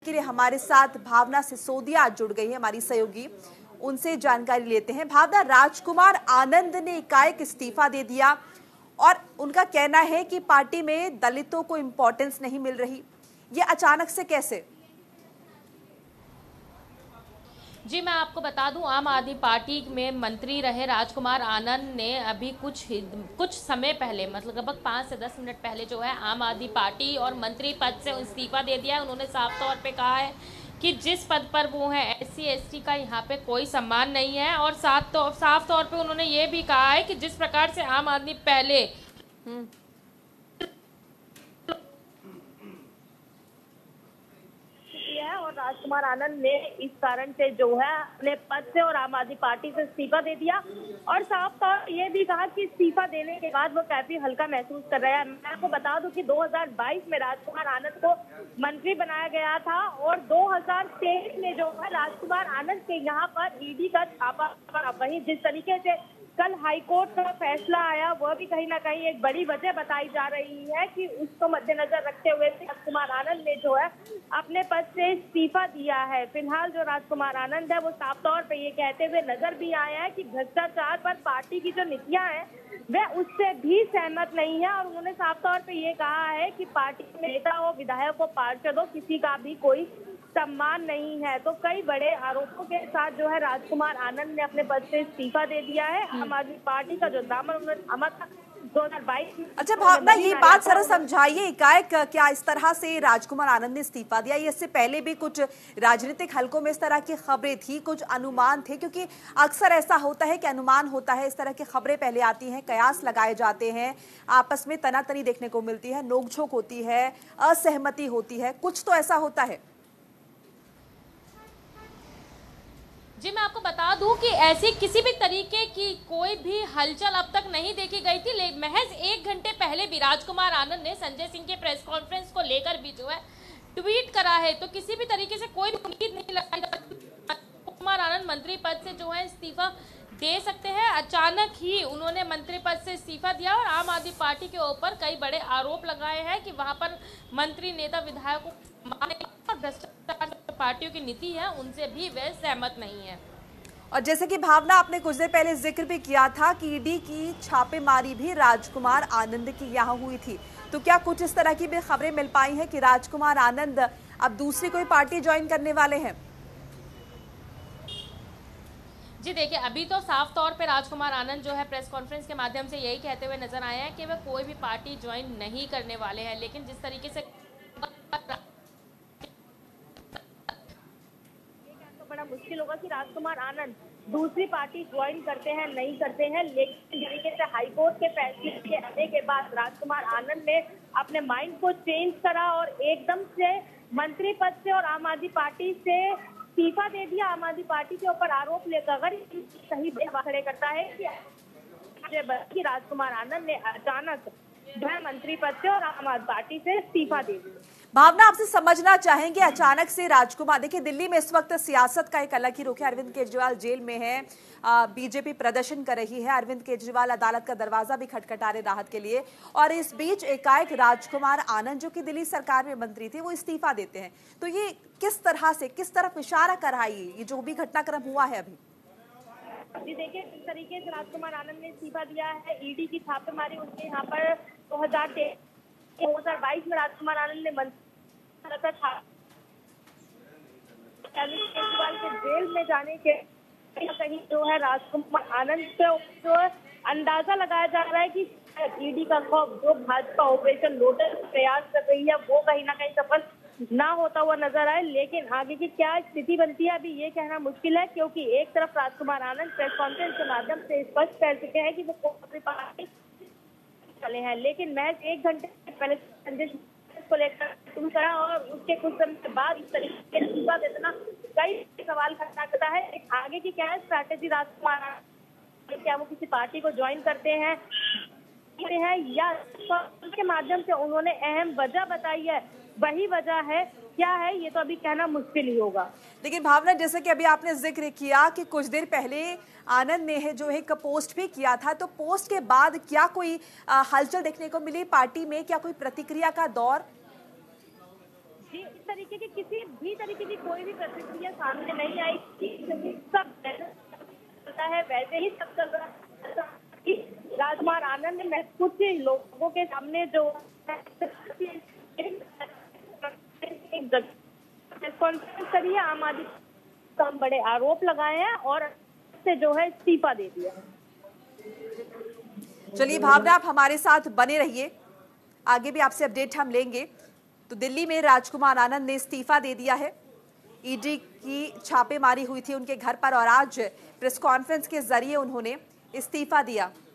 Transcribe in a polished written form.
के लिए हमारे साथ भावना सिसोदिया आज जुड़ गई है, हमारी सहयोगी। उनसे जानकारी लेते हैं। भावना, राजकुमार आनंद ने एकाएक इस्तीफा दे दिया और उनका कहना है कि पार्टी में दलितों को इंपॉर्टेंस नहीं मिल रही। ये अचानक से कैसे? जी, मैं आपको बता दूं, आम आदमी पार्टी में मंत्री रहे राजकुमार आनंद ने अभी कुछ समय पहले, मतलब लगभग 5 से 10 मिनट पहले जो है आम आदमी पार्टी और मंत्री पद से इस्तीफा दे दिया है। उन्होंने साफ तौर पे कहा है कि जिस पद पर वो हैं SC ST का यहाँ पे कोई सम्मान नहीं है, और साफ तौर पे उन्होंने ये भी कहा है कि जिस प्रकार से आम आदमी पहले और राजकुमार आनंद ने इस कारण से जो है अपने पद से और आम आदमी पार्टी से इस्तीफा दे दिया, और साफ तौर ये भी कहा कि इस्तीफा देने के बाद वो काफी हल्का महसूस कर रहा है। मैं आपको बता दूं कि 2022 में राजकुमार आनंद को मंत्री बनाया गया था और 2023 में जो है राजकुमार आनंद के यहाँ पर ED का छापा। वहीं जिस तरीके से कल हाईकोर्ट का फैसला आया, वह भी कहीं ना कहीं एक बड़ी वजह बताई जा रही है कि उसको मद्देनजर रखते हुए राजकुमार आनंद ने जो है अपने पद से इस्तीफा दिया है। फिलहाल जो राजकुमार आनंद है वो साफ तौर पे ये कहते हुए नजर भी आया है कि भ्रष्टाचार पर पार्टी की जो नीतियां हैं वह उससे भी सहमत नहीं है, और उन्होंने साफ तौर पे ये कहा है कि पार्टी के नेता हो, विधायक हो, पार्षद हो, किसी का भी कोई सम्मान नहीं है। तो कई बड़े आरोपों के साथ जो है राजकुमार आनंद ने अपने पद से इस्तीफा दे दिया है। आम आदमी पार्टी का जो दामन उन्होंने थामा था 2022। अच्छा भावना, ये बात जरा समझाइए, एकाएक क्या इस तरह से राजकुमार आनंद ने इस्तीफा दिया? इससे पहले भी कुछ राजनीतिक हलकों में इस तरह की खबरें थी, कुछ अनुमान थे? क्योंकि अक्सर ऐसा होता है कि अनुमान होता है, इस तरह की खबरें पहले आती हैं, कयास लगाए जाते हैं, आपस में तनातनी देखने को मिलती है, नोकझोंक होती है, असहमति होती है, कुछ तो ऐसा होता है। जी, मैं आपको बता दूं कि ऐसी किसी भी तरीके की कोई भी हलचल अब तक नहीं देखी गई थी। महज 1 घंटे पहले भी राजकुमार आनंद ने संजय सिंह के प्रेस कॉन्फ्रेंस को लेकर भी जो है ट्वीट करा है, तो किसी भी तरीके से कोई उम्मीद नहीं लगाई राजकुमार आनंद मंत्री पद से जो है इस्तीफा दे सकते हैं। अचानक ही उन्होंने मंत्री पद से इस्तीफा दिया और आम आदमी पार्टी के ऊपर कई बड़े आरोप लगाए हैं कि वहां पर मंत्री, नेता, विधायकों को भ्रष्टाचार पार्टियों की नीति है उनसे भी वे सहमत नहीं है। और जैसे कि भावना, आपने कुछ देर पहले जिक्र भी किया था कि ED की छापेमारी भी राजकुमार आनंद की यहाँ हुई थी, तो क्या कुछ इस तरह की भी खबरें मिल पाई हैं कि राजकुमार आनंद अब दूसरी कोई पार्टी ज्वाइन करने वाले हैं? जी देखिए, अभी तो साफ तौर पे राजकुमार आनंद जो है प्रेस कॉन्फ्रेंस के माध्यम से यही कहते हुए नजर आए हैं कि वे कोई भी पार्टी ज्वाइन नहीं करने वाले हैं, लेकिन जिस तरीके से बड़ा मुश्किल होगा कि राजकुमार आनंद दूसरी पार्टी ज्वाइन करते हैं नहीं करते हैं, लेकिन तरीके से हाईकोर्ट के फैसले के आने के बाद राजकुमार आनंद ने अपने माइंड को चेंज करा और एकदम से मंत्री पद से और आम आदमी पार्टी से इस्तीफा दे दिया। आम आदमी पार्टी के ऊपर आरोप लेकर सही खड़े करता है कि राजकुमार आनंद ने अचानक मंत्री पद से और आम आदमी पार्टी से इस्तीफा दे दिया। भावना, आपसे समझना चाहेंगे, अचानक से राजकुमार, देखिए दिल्ली में इस वक्त सियासत का एक अलग ही रुख है। अरविंद केजरीवाल जेल में है, बीजेपी प्रदर्शन कर रही है, अरविंद केजरीवाल अदालत का दरवाजा भी खटखटा रहे राहत के लिए, और इस बीच एकाएक राजकुमार आनंद जो कि दिल्ली सरकार में मंत्री थे वो इस्तीफा देते हैं। तो ये किस तरह से, किस तरफ इशारा कर रहा है ये जो भी घटनाक्रम हुआ है अभी? जी देखिए, जिस तरीके से राजकुमार आनंद ने इस्तीफा दिया है, ED की छापेमारी उनके यहाँ पर 2022 में राजकुमार आनंद ने केजरीवाल के जेल में जाने के कहीं जो है राजकुमार आनंद से जो है अंदाजा लगाया जा रहा है कि ED का खौफ जो भाजपा ऑपरेशन लोटस प्रयास कर रही है वो कहीं ना कहीं सफल ना होता हुआ नजर आए। लेकिन आगे की क्या स्थिति बनती है अभी ये कहना मुश्किल है, क्योंकि एक तरफ राजकुमार आनंद प्रेस कॉन्फ्रेंस के माध्यम से स्पष्ट कर चुके हैं कि वो कोई पार्टी चले हैं, लेकिन महज 1 घंटे पहले संजय को लेकर करा और उसके कुछ समय बाद इस तरीके से इस्तीफा देना कई सवाल खड़ा करता है। आगे की क्या स्ट्रैटेजी राजकुमार, क्या वो किसी पार्टी को ज्वाइन करते हैं या के माध्यम से उन्होंने अहम वजह बताई है, वही वजह है, क्या है ये तो अभी कहना मुश्किल ही होगा। लेकिन भावना, जैसे कि अभी आपने जिक्र किया कि कुछ देर पहले आनंद ने है जो एक पोस्ट भी किया था, तो पोस्ट के बाद क्या कोई हलचल देखने को मिली पार्टी में? क्या कोई प्रतिक्रिया का दौर? जी, इस तरीके के किसी भी भी प्रतिक्रिया सामने नहीं आई क्योंकि सब चलता है वैसे ही सब चल रहा है। राजकुमार आनंद ने कुछ लोगों के सामने जो कॉन्फ्रेंस करी है, आम आदमी पर बड़े आरोप लगाए हैं और से जो है इस्तीफा दे दिया है। चलिए भावना, आप हमारे साथ बने रहिए, आगे भी आपसे अपडेट हम लेंगे। तो दिल्ली में राजकुमार आनंद ने इस्तीफा दे दिया है। ईडी की छापेमारी हुई थी उनके घर पर और आज प्रेस कॉन्फ्रेंस के जरिए उन्होंने इस्तीफा दिया।